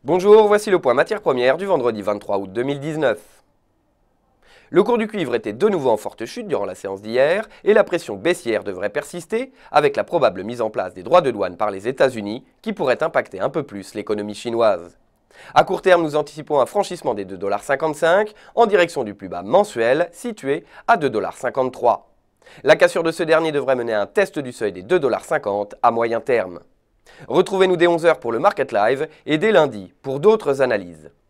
Bonjour, voici le point matières premières du vendredi 23 août 2019. Le cours du cuivre était de nouveau en forte chute durant la séance d'hier et la pression baissière devrait persister avec la probable mise en place des droits de douane par les États-Unis qui pourraient impacter un peu plus l'économie chinoise. À court terme, nous anticipons un franchissement des 2,55 $ en direction du plus bas mensuel situé à 2,53 $. La cassure de ce dernier devrait mener à un test du seuil des 2,50 $ à moyen terme. Retrouvez-nous dès 11 h pour le Market Live et dès lundi pour d'autres analyses.